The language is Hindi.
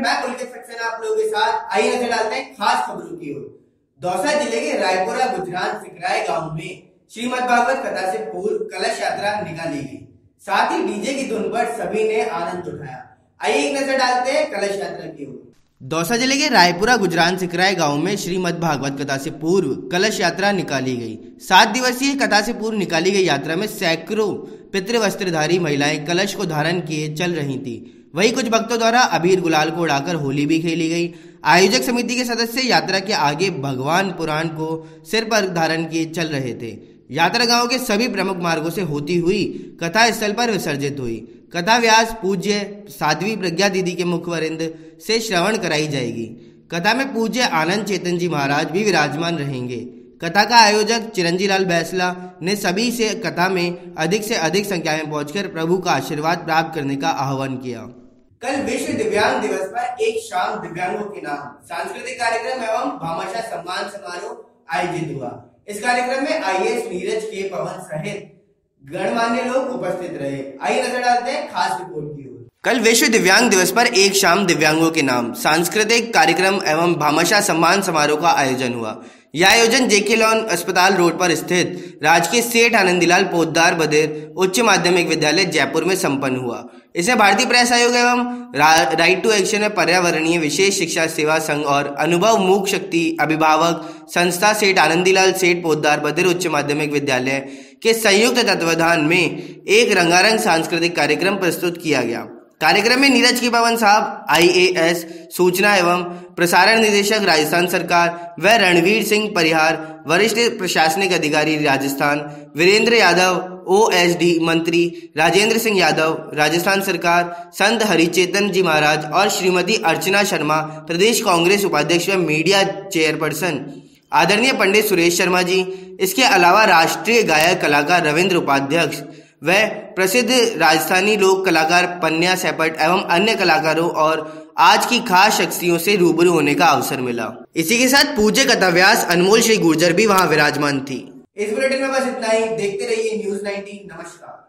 मैं पुलकित सक्सेना आप लोगों के साथ। आइए नजर डालते हैं खास खबरों की ओर। दौसा जिले के रायपुरा गुजरान सिकराय गांव में श्रीमद्भागवत कथा से पूर्व कलश यात्रा निकाली गई। साथ ही डीजे की धुन पर सभी ने आनंद उठाया। आइए एक नजर डालते हैं कलश यात्रा की ओर। दौसा जिले के रायपुरा गुजरान सिकराय गांव में श्रीमद् भागवत कथा से पूर्व कलश यात्रा निकाली गई। 7 दिवसीय कथा से पूर्व निकाली गई यात्रा में सैकड़ों पितृवस्त्रधारी महिलाएं कलश को धारण किए चल रही थी। वहीं कुछ भक्तों द्वारा अबीर गुलाल को उड़ाकर होली भी खेली गई। आयोजक समिति के सदस्य यात्रा के आगे भगवान पुराण को सिर पर धारण किए चल रहे थे। यात्रा गांव के सभी प्रमुख मार्गों से होती हुई कथा स्थल पर विसर्जित हुई। कथा व्यास पूज्य साध्वी प्रज्ञा दीदी के मुखवरिंद से श्रवण कराई जाएगी। कथा में पूज्य आनंद चेतन जी महाराज भी विराजमान रहेंगे। कथा का आयोजक चिरंजी लाल बैसला ने सभी से कथा में अधिक से अधिक संख्या में पहुंचकर प्रभु का आशीर्वाद प्राप्त करने का आह्वान किया। कल विश्व दिव्यांग दिवस पर एक शाम दिव्यांगों के नाम सांस्कृतिक कार्यक्रम एवं भामाशाह सम्मान समारोह आयोजित हुआ। इस कार्यक्रम में आईएएस नीरज के पवन सहित गणमान्य लोग उपस्थित रहे। आइए नजर डालते हैं खास रिपोर्ट की ओर। कल विश्व दिव्यांग दिवस पर एक शाम दिव्यांगों के नाम सांस्कृतिक कार्यक्रम एवं भामाशाह सम्मान समारोह का आयोजन हुआ। यह आयोजन जेके लॉन अस्पताल रोड पर स्थित राजकीय सेठ आनंदीलाल पोद्दार बधिर उच्च माध्यमिक विद्यालय जयपुर में संपन्न हुआ। इसमें भारतीय प्रेस आयोग एवं राइट टू एक्शन में पर्यावरणीय विशेष शिक्षा सेवा संघ और अनुभव मूक शक्ति अभिभावक संस्था सेठ आनंदीलाल सेठ पोद्दार बधिर उच्च माध्यमिक विद्यालय के संयुक्त तत्वावधान में एक रंगारंग सांस्कृतिक कार्यक्रम प्रस्तुत किया गया। कार्यक्रम में नीरज के पवन साहब आईएएस सूचना एवं प्रसारण निदेशक राजस्थान सरकार व रणवीर सिंह परिहार वरिष्ठ प्रशासनिक अधिकारी राजस्थान, वीरेंद्र यादव ओएसडी मंत्री राजेंद्र सिंह यादव राजस्थान सरकार, संत हरिचेतन जी महाराज और श्रीमती अर्चना शर्मा प्रदेश कांग्रेस उपाध्यक्ष व मीडिया चेयरपर्सन आदरणीय पंडित सुरेश शर्मा जी। इसके अलावा राष्ट्रीय गायक कलाकार रविंद्र उपाध्यक्ष व प्रसिद्ध राजस्थानी लोक कलाकार पन्या सेपट एवं अन्य कलाकारों और आज की खास शख्सियों से रूबरू होने का अवसर मिला। इसी के साथ पूज्य कथा व्यास अनमोल श्री गुर्जर भी वहां विराजमान थी। इस बुलेटिन में बस इतना ही। देखते रहिए न्यूज़ 19। नमस्कार।